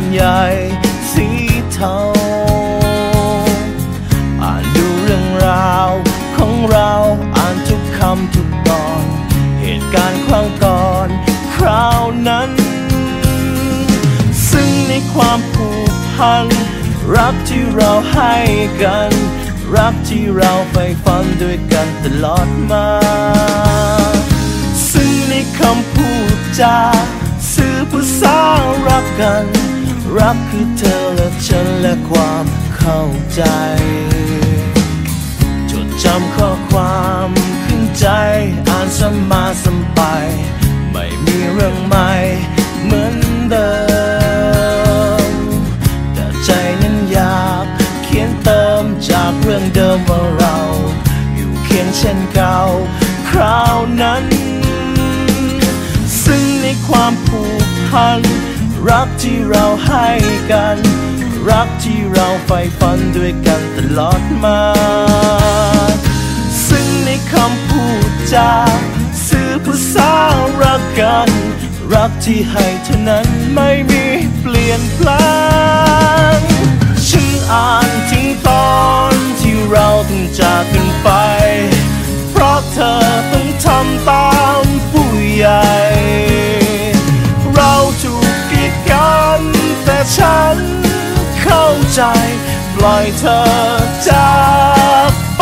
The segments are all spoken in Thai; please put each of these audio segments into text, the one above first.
ใหญ่สีเทาอ่านดูเรื่องราวของเราอ่านทุกคำทุกตอนเหตุการณ์ครั้งก่อนคราวนั้นซึ่งในความผูกพันรักที่เราให้กันรักที่เราใฝ่ฝันด้วยกันตลอดมาซึ่งในคำพูดจาสื่อภาษารักกันรักคือเธอและฉันและความเข้าใจจดจำข้อความขึ้นใจอ่านซ้ำมาซ้ำไปไม่มีเรื่องใหม่เหมือนเดิมแต่ใจนั้นอยากเขียนเติมจากเรื่องเดิมว่าเราอยู่เคียงเช่นเก่าคราวนั้นซึ่งในความผูกพันรักที่เราให้กันรักที่เราใฝ่ฝันด้วยกันตลอดมาซึ่งในคำพูดจาสื่อภาษารักกันรักที่ให้เท่านั้นไม่มีเปลี่ยนแปลงฉันอ่านถึงตอนที่เราต้องจากกันไปเพราะเธอต้องทำตามผู้ใหญ่เราถูกกีดกันแต่ฉันเข้าใจปล่อยเธอจากไป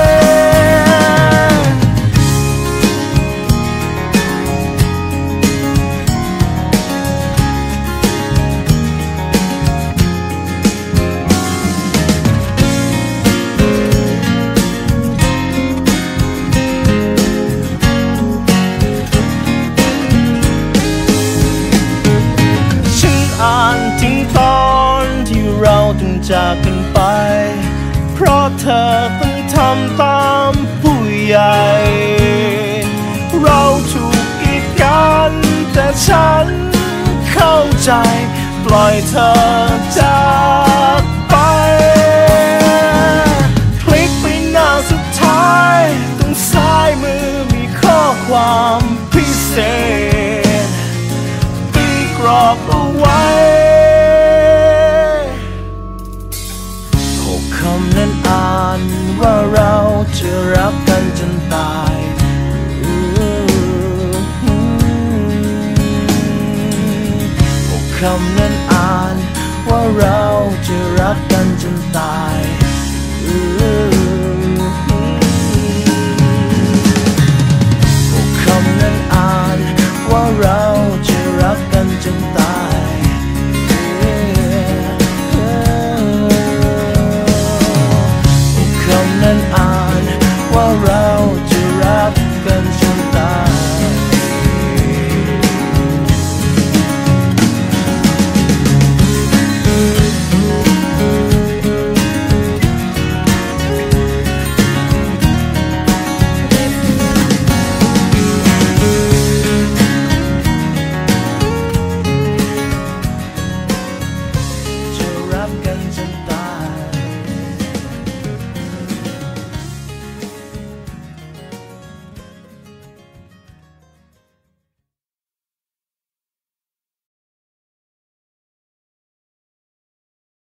อ่านถึงตอนที่เราต้องจากกันไปเพราะเธอต้องทำตามผู้ใหญ่เราถูกกีดกันแต่ฉันเข้าใจปล่อยเธอจากไปพลิกไปหน้าสุดท้ายตรงซ้ายมือมีข้อความพิเศษตีกรอบเอาไว้คำนั้นอ่านว่าเราจะรักกันจนตายคำนั้นอ่านว่าเราจะรักกันจนตาย